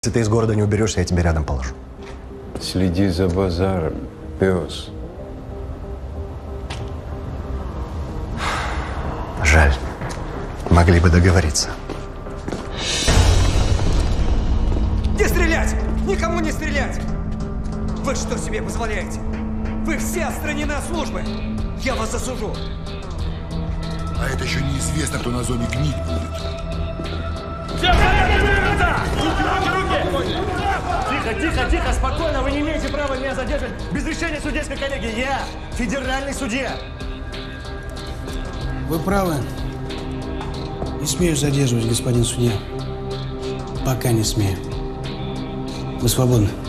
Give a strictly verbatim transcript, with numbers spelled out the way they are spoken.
Если ты из города не уберешься, я тебя рядом положу. Следи за базаром, пес. Жаль. Могли бы договориться. Не стрелять! Никому не стрелять! Вы что себе позволяете? Вы все отстранены от службы! Я вас засужу! А это еще неизвестно, кто на зоне гнить будет. Все руки, руки! Тихо, тихо, тихо, спокойно! Вы не имеете права меня задерживать без решения судейской коллегии. Я федеральный судья. Вы правы. Не смею задерживать, господин судья. Пока не смею. Вы свободны.